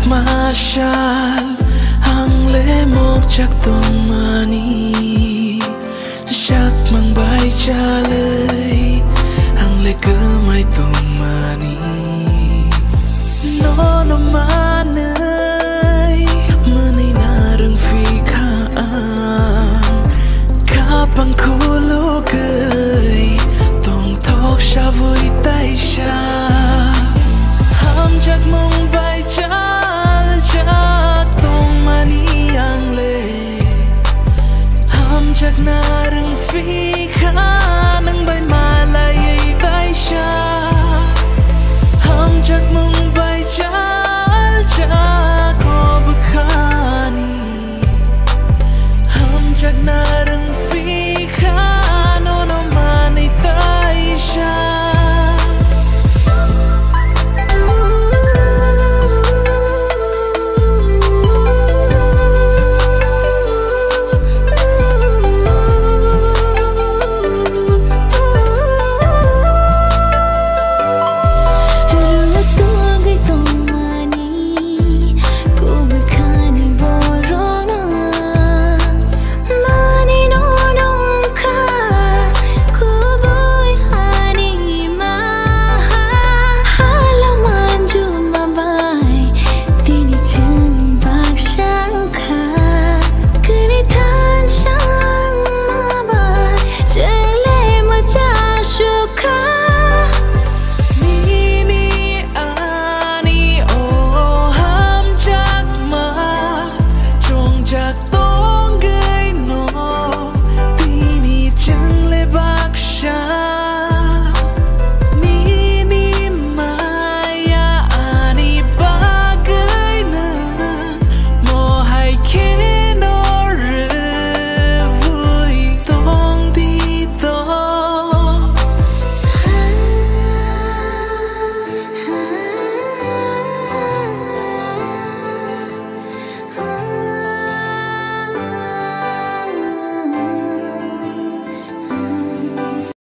Mashal hang le mok chak tong mani Shak mang bai chalai hang le ke mai tong mani No no manai mani narang fi ka kapang kulo gay tong tok sha vui tai sha ham jak mong bai chal jak tong mani ang le ham jak narang fi ka nang bai malai tai sha ham jak mong bai chal jak ko bukhani ham jak narang fi ka no no mani tai sha jak